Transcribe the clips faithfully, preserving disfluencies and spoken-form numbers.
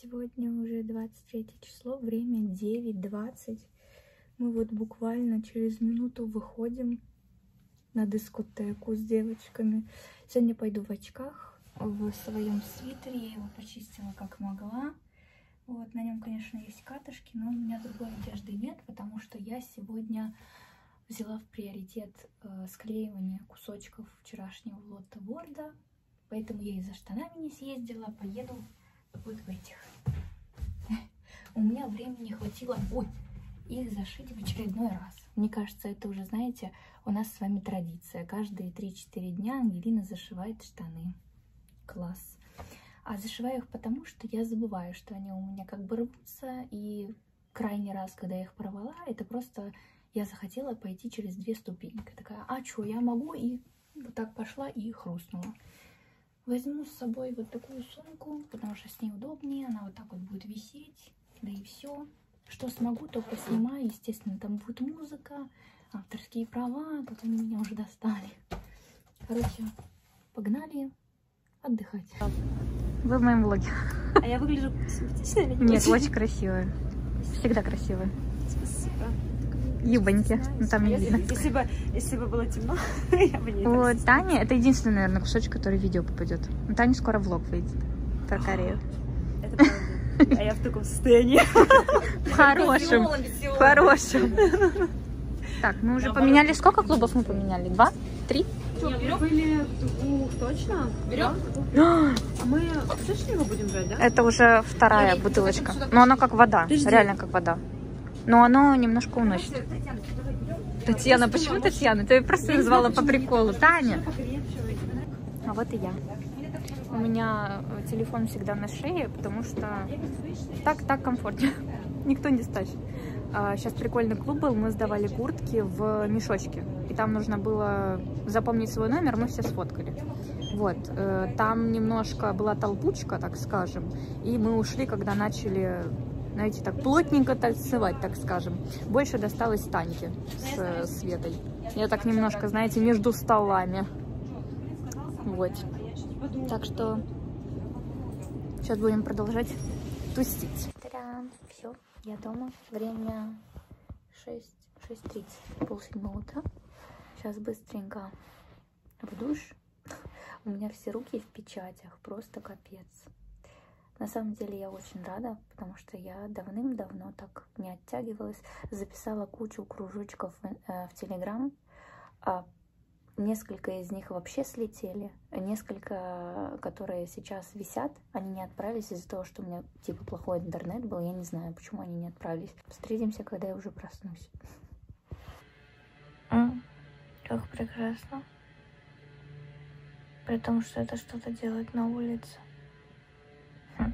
Сегодня уже двадцать третье число, время девять двадцать. Мы вот буквально через минуту выходим на дискотеку с девочками. Сегодня пойду в очках, в своем свитере. Я его почистила как могла. Вот, на нем, конечно, есть катышки, но у меня другой одежды нет, потому что я сегодня взяла в приоритет э, склеивание кусочков вчерашнего лота Ворда. Поэтому я и за штанами не съездила, поеду вот в этих. У меня времени хватило, ой, их зашить в очередной раз. Мне кажется, это уже, знаете, у нас с вами традиция. Каждые три-четыре дня Ангелина зашивает штаны. Класс. А зашиваю их потому, что я забываю, что они у меня как бы рвутся. И крайний раз, когда я их порвала, это просто я захотела пойти через две ступеньки. Такая, а что, я могу? И вот так пошла и хрустнула. Возьму с собой вот такую сумку, потому что с ней удобнее. Она вот так вот будет висеть. Да и все. Что смогу, то поснимаю. Естественно, там будет музыка, авторские права, как они меня уже достали. Короче, погнали отдыхать. Вы в моем влоге. А я выгляжу симпатично или нет? Нет, очень красивая. Всегда красивая. Спасибо. Юбоньки. Ну, там не видно. Если бы, если бы было темно, я бы не Вот, Таня, это единственный, наверное, кусочек, который в видео попадет. У Тани скоро влог выйдет про Корею. Это правда. А я в таком состоянии. В хорошем. В хорошем. Так, мы уже поменяли. Сколько клубов мы поменяли? Два? Три? Мы были двух точно. Берем? А мы точно его будем брать, да? Это уже вторая бутылочка. Но оно как вода. Реально как вода. Но оно немножко уносит. Татьяна, почему Татьяна? Ты просто назвала по приколу. Таня. А вот и я. У меня телефон всегда на шее, потому что так, так комфортнее. Никто не стащит. Сейчас прикольный клуб был, мы сдавали куртки в мешочке. И там нужно было запомнить свой номер, мы все сфоткали. Вот. Там немножко была толпучка, так скажем. И мы ушли, когда начали, знаете, так плотненько танцевать, так скажем. Больше досталось Таньке с Светой. Я так немножко, знаете, между столами. Вот. Так что сейчас будем продолжать тустить. Та-дам! Все, я дома. Время шесть тридцать, полседьмого утра. Сейчас быстренько в душ. У меня все руки в печатях, просто капец. На самом деле я очень рада, потому что я давным-давно так не оттягивалась. Записала кучу кружочков в, э, в Телеграм. А несколько из них вообще слетели. Несколько, которые сейчас висят, они не отправились из-за того, что у меня типа плохой интернет был. Я не знаю, почему они не отправились. Встретимся, когда я уже проснусь. Mm, как прекрасно. При том, что это что-то делать на улице. Хм.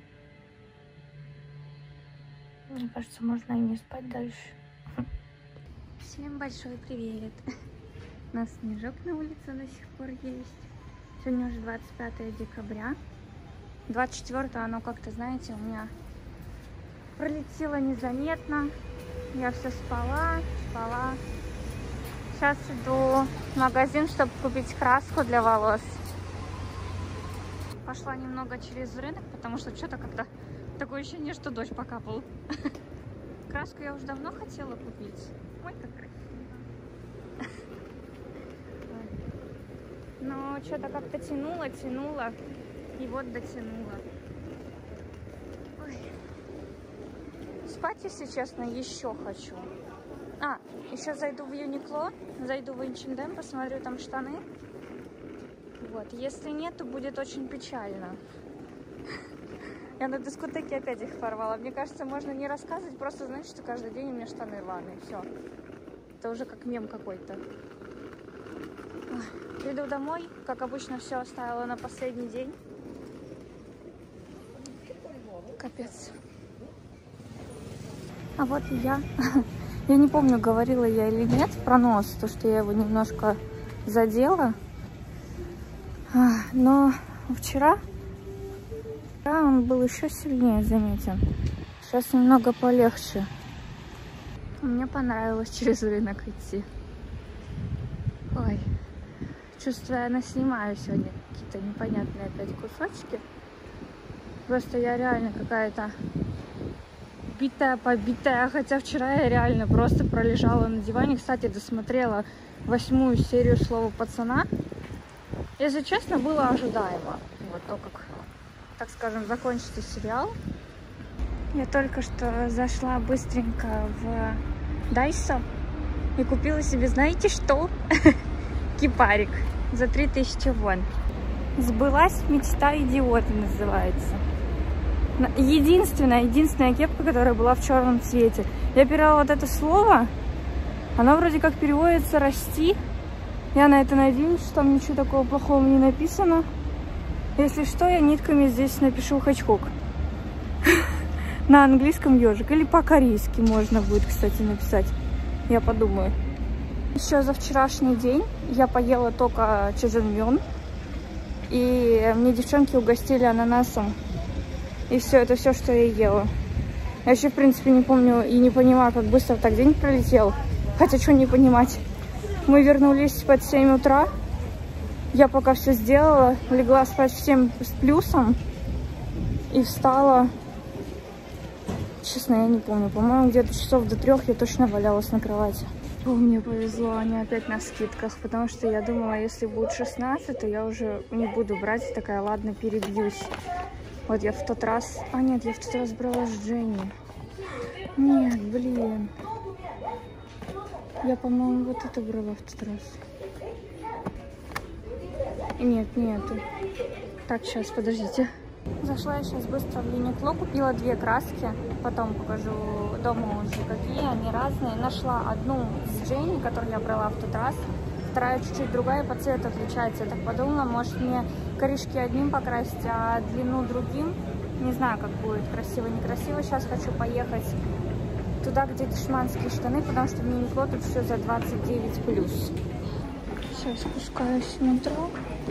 Мне кажется, можно и не спать дальше. Всем большой привет. У нас снежок на улице до сих пор есть. Сегодня уже двадцать пятое декабря. двадцать четвёртое оно как-то, знаете, у меня пролетело незаметно. Я все спала, спала. Сейчас иду в магазин, чтобы купить краску для волос. Пошла немного через рынок, потому что что-то как-то такое ощущение, что дождь покапал. Краску я уже давно хотела купить. Ой, как красиво. Но что-то как-то тянуло, тянуло, и вот дотянуло. Ой. Спать, если честно, еще хочу. А, еще зайду в Юникло, зайду в эйч энд эм, посмотрю там штаны. Вот, если нет, то будет очень печально. Я на дискотеке опять их порвала. Мне кажется, можно не рассказывать, просто знать, что каждый день у меня штаны рваные. Все. Это уже как мем какой-то. Приду домой, как обычно, все оставила на последний день. Капец. А вот и я. Я не помню, говорила я или нет про нос, то что я его немножко задела. Но вчера, вчера он был еще сильнее заметен. Сейчас немного полегче. Мне понравилось через рынок идти. Ой. Чувствую, я наснимаю сегодня какие-то непонятные опять кусочки. Просто я реально какая-то битая, побитая. Хотя вчера я реально просто пролежала на диване. Кстати, досмотрела восьмую серию «Слова пацана». Если честно, было ожидаемо. Вот то, как, так скажем, закончится сериал. Я только что зашла быстренько в Дайсо и купила себе, знаете что? Кипарик за три тысячи вон. Сбылась мечта идиота, называется. Единственная, единственная кепка, которая была в черном цвете. Я перевела вот это слово. Оно вроде как переводится «расти». Я на это надеюсь, что там ничего такого плохого не написано. Если что, я нитками здесь напишу «хачхок». На английском ежик. Или по-корейски можно будет, кстати, написать. Я подумаю. Еще за вчерашний день я поела только чжэнмён. И мне девчонки угостили ананасом. И все, это все, что я ела. Я вообще, в принципе, не помню и не понимаю, как быстро так день пролетел. Хотя, что не понимать. Мы вернулись под семь утра. Я пока все сделала. Легла спать в семь с плюсом. И встала... Честно, я не помню. По-моему, где-то часов до трех я точно валялась на кровати. О, мне повезло, они опять на скидках. Потому что я думала, если будет шестнадцать, то я уже не буду брать. Такая, ладно, перебьюсь. Вот я в тот раз... А, нет, я в тот раз брала с Дженни. Нет, блин. Я, по-моему, вот это брала в тот раз. Нет, нету. Так, сейчас, подождите. Зашла я сейчас быстро в Юникло, купила две краски. Потом покажу дома уже, какие они разные. Нашла одну с Дженни, которую я брала в тот раз. Вторая чуть-чуть другая, по цвету отличается. Я так подумала, может мне корешки одним покрасить, а длину другим. Не знаю, как будет, красиво-некрасиво. Сейчас хочу поехать туда, где дешманские штаны, потому что в Юникло тут все за двадцать девять плюс. Сейчас спускаюсь в метро.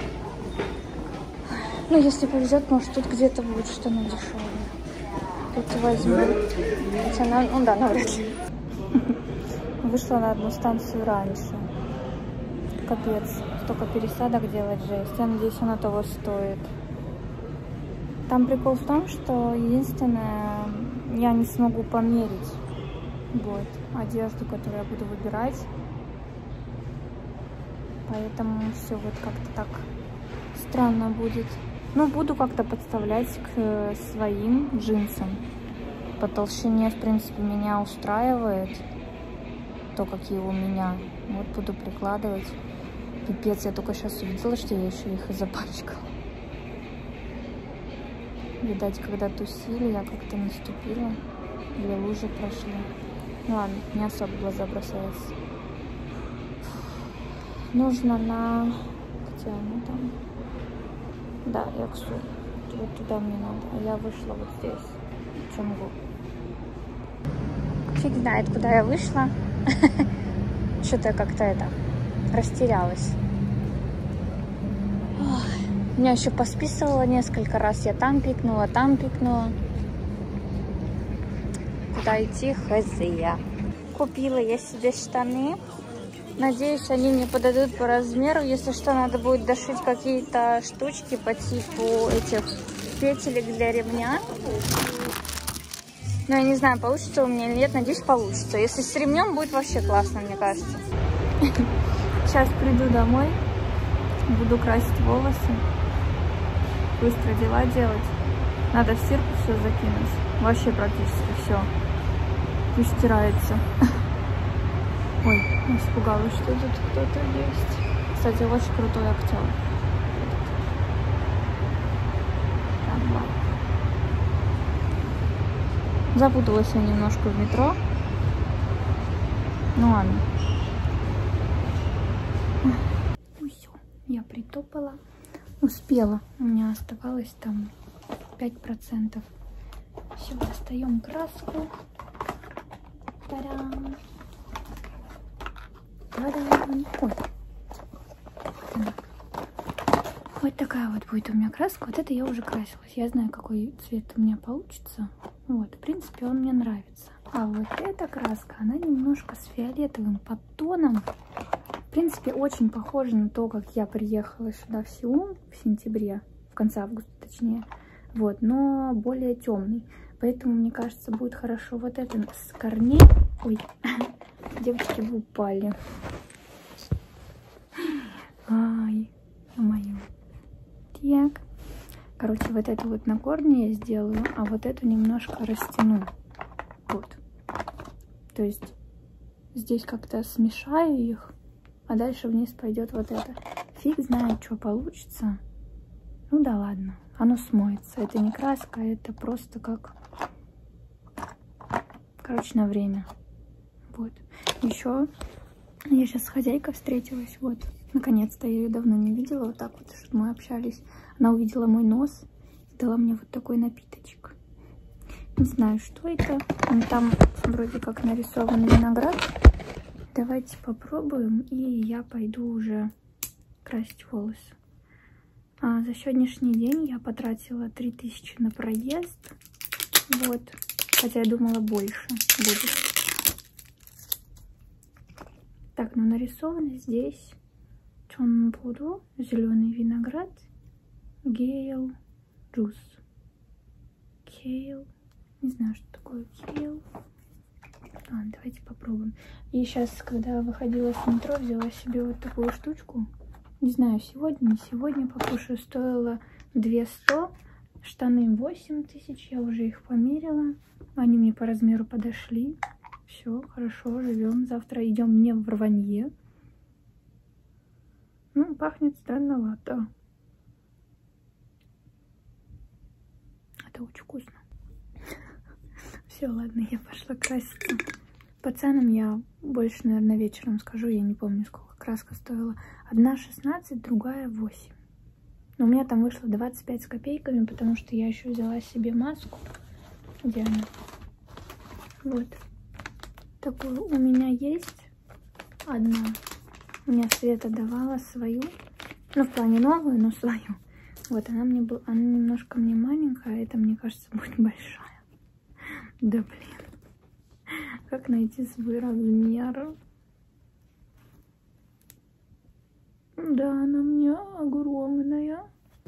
Ну, если повезет, может, тут где-то будет штаны дешевые. Тут возьму. Хотя, на... ну да, навряд ли. Вышла на одну станцию раньше. Капец. Столько пересадок делать жесть. Я надеюсь, она того стоит. Там прикол в том, что единственное, я не смогу померить вот одежду, которую я буду выбирать. Поэтому все вот как-то так странно будет. Но буду как-то подставлять к своим джинсам. По толщине, в принципе, меня устраивает то, какие у меня. Вот буду прикладывать. Пипец, я только сейчас увидела, что я еще их и запачкала. Видать, когда тусили, я как-то наступила. Или лужи прошли. Ну ладно, не особо глаза бросаются. Нужно на... Где она там? Да, Яксу. Вот туда мне надо. А я вышла вот здесь. В Чонгу. Фиг знает, куда я вышла. Что-то я как-то это... растерялась. Меня еще посписывало несколько раз. Я там пикнула, там пикнула. Куда идти? Хз я. Купила я себе штаны. Надеюсь, они мне подойдут по размеру. Если что, надо будет дошить какие-то штучки по типу этих петелек для ремня. Но я не знаю, получится у меня или нет. Надеюсь, получится. Если с ремнем, будет вообще классно, мне кажется. Сейчас приду домой. Буду красить волосы. Быстро дела делать. Надо в стирку все закинуть. Вообще практически все. Пусть стирается. Ой, испугалась, что тут кто-то есть. Кстати, очень крутой актер. Запуталась я немножко в метро. Ну ладно. Ну все, я притопала. Успела. У меня оставалось там пять процентов. Все, достаем краску. Та-дам! Та-дам! Ой. Вот такая вот будет у меня краска. Вот это я уже красилась. Я знаю, какой цвет у меня получится. Вот, в принципе, он мне нравится. А вот эта краска, она немножко с фиолетовым подтоном. В принципе, очень похоже на то, как я приехала сюда в Сеул в сентябре, в конце августа точнее. Вот, но более темный. Поэтому, мне кажется, будет хорошо вот это с корней. Ой, девочки, вы упали. Ай, ё-моё. Так. Короче, вот это вот на корне я сделаю, а вот эту немножко растяну. Вот. То есть здесь как-то смешаю их, а дальше вниз пойдет вот это. Фиг знает, что получится. Ну да ладно, оно смоется. Это не краска, это просто как... Короче, на время. Вот. Еще я сейчас с хозяйкой встретилась. Вот. Наконец-то я ее давно не видела. Вот так вот, что мы общались. Она увидела мой нос и дала мне вот такой напиточек. Не знаю, что это. Он там вроде как нарисованный виноград. Давайте попробуем. И я пойду уже красить волосы. А за сегодняшний день я потратила три тысячи на проезд. Вот. Хотя я думала, больше будет. Так, ну нарисовано здесь чонпуру, зеленый виноград, гейл, джус. Кейл. Не знаю, что такое кейл. А, давайте попробуем. И сейчас, когда выходила с метро, взяла себе вот такую штучку. Не знаю, сегодня, не сегодня покушаю. Стоило две сто. Штаны восемь тысяч. Я уже их померила. Они мне по размеру подошли. Все, хорошо, живем. Завтра идем не в рванье. Ну, пахнет странновато. Это очень вкусно. Все, ладно, я пошла краситься. По ценам я больше, наверное, вечером скажу. Я не помню, сколько краска стоила. Одна шестнадцать, другая восемь. Но у меня там вышло двадцать пять с копейками, потому что я еще взяла себе маску. Где она? Вот. Такую у меня есть одна. У меня Света давала свою. Ну, в плане новую, но свою. Вот, она мне была... Она немножко мне маленькая, а это, мне кажется, будет большая. Да, блин. Как найти свой размер? Да, она мне огромная.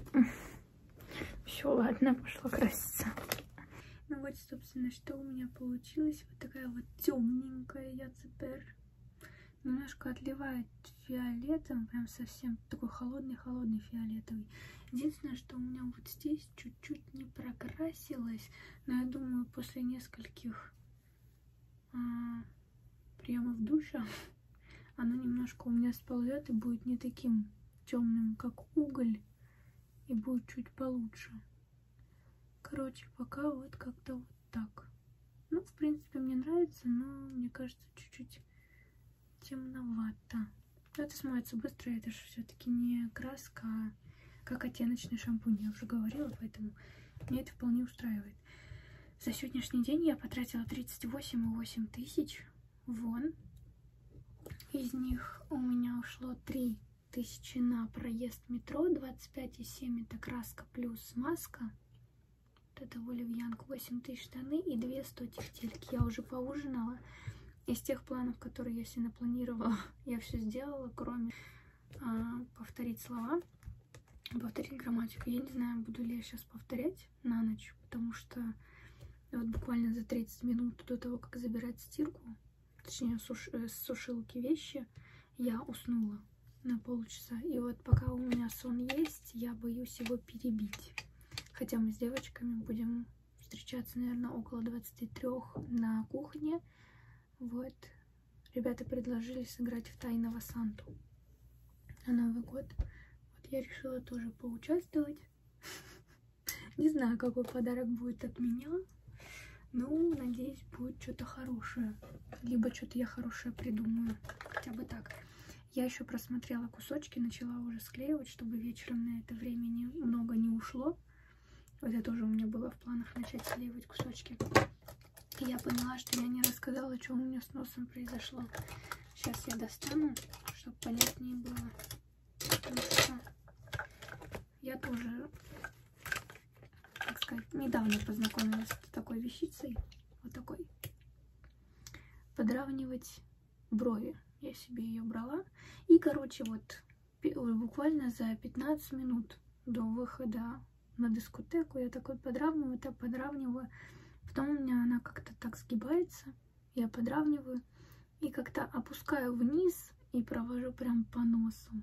Все, ладно, пошла краситься. Ну вот, собственно, что у меня получилось. Вот такая вот темненькая я теперь. Немножко отливает фиолетом, прям совсем такой холодный-холодный фиолетовый. Единственное, что у меня вот здесь чуть-чуть не прокрасилось, но я думаю, после нескольких а, приемов душа оно немножко у меня сползет и будет не таким темным, как уголь, и будет чуть получше. Короче, пока вот как-то вот так. Ну, в принципе, мне нравится, но мне кажется, чуть-чуть темновато. Но это смоется быстро, это же все-таки не краска, а как оттеночный шампунь, я уже говорила, поэтому меня это вполне устраивает. За сегодняшний день я потратила тридцать восемь и восемь тысяч вон. Из них у меня ушло три тысячи на проезд метро, двадцать пять и семь это краска плюс маска. Вот это Оливьянг, восемь тысяч штаны и две сто тефтельки. Я уже поужинала. Из тех планов, которые я себе напланировала, я все сделала, кроме а, повторить слова, повторить грамматику. Я не знаю, буду ли я сейчас повторять на ночь, потому что вот буквально за тридцать минут до того, как забирать стирку, точнее суш... с сушилки вещи, я уснула на полчаса. И вот пока у меня сон есть, я боюсь его перебить. Хотя мы с девочками будем встречаться, наверное, около двадцати трёх на кухне. Вот. Ребята предложили сыграть в Тайного Санту на Новый год. Вот я решила тоже поучаствовать. Не знаю, какой подарок будет от меня. Ну, надеюсь, будет что-то хорошее. Либо что-то я хорошее придумаю. Хотя бы так. Я еще просмотрела кусочки, начала уже склеивать, чтобы вечером на это времени много не ушло. Вот это тоже у меня было в планах начать склеивать кусочки. И я поняла, что я не рассказала, что у меня с носом произошло. Сейчас я достану, чтобы понятнее было. Потому что я тоже, так сказать, недавно познакомилась с такой вещицей. Вот такой. Подравнивать брови. Я себе ее брала. И, короче, вот буквально за пятнадцать минут до выхода на дискотеку, я так вот подравниваю, так подравниваю. Потом у меня она как-то так сгибается, я подравниваю и как-то опускаю вниз и провожу прям по носу.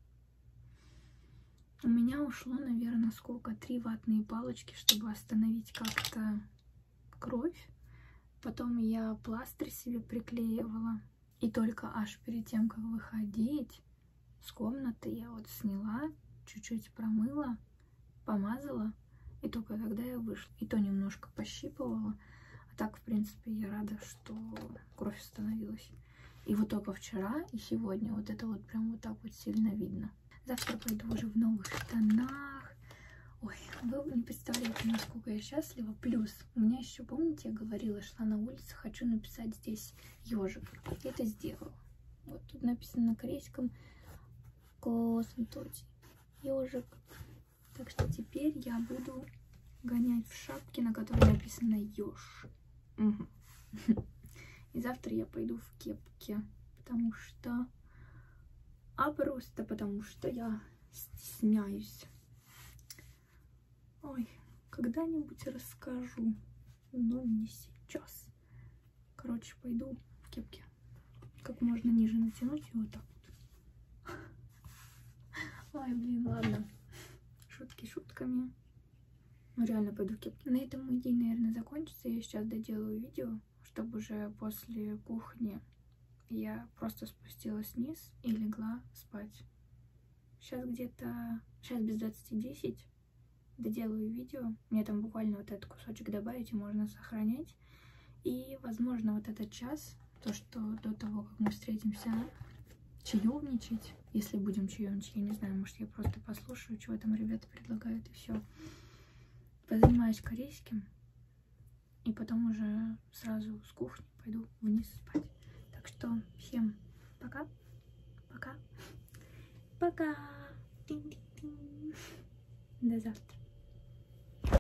У меня ушло, наверное, сколько? Три ватные палочки, чтобы остановить как-то кровь. Потом я пластырь себе приклеивала. И только аж перед тем, как выходить с комнаты, я вот сняла, чуть-чуть промыла, помазала. И только тогда я вышла. И то немножко пощипывала. А так, в принципе, я рада, что кровь остановилась. И вот только вчера и сегодня вот это вот прям вот так вот сильно видно. Завтра пойду уже в новых штанах. Ой, вы не представляете, насколько я счастлива. Плюс, у меня еще, помните, я говорила, шла на улице, хочу написать здесь ежик. Я это сделала. Вот тут написано на корейском «Косметоти». Ежик. Так что теперь я буду гонять в шапке, на которой написано «Еж». Угу. И завтра я пойду в кепке, потому что... А просто потому что я стесняюсь. Ой, когда-нибудь расскажу, но не сейчас. Короче, пойду в кепке. Как можно ниже натянуть и вот так вот. Ой, блин, ладно. Шутки шутками. Ну, реально пойду в кепке. На этом мой день, наверное, закончится. Я сейчас доделаю видео, чтобы уже после кухни я просто спустилась вниз и легла спать. Сейчас где-то... Сейчас без двадцати десять. Доделаю видео. Мне там буквально вот этот кусочек добавить и можно сохранять. И, возможно, вот этот час, то, что до того, как мы встретимся, чаевничать. Если будем чаевничать, я не знаю, может, я просто послушаю, чего там ребята предлагают, и все. Позанимаюсь корейским. И потом уже сразу с кухни пойду вниз спать. Так что всем пока, пока, пока. До завтра.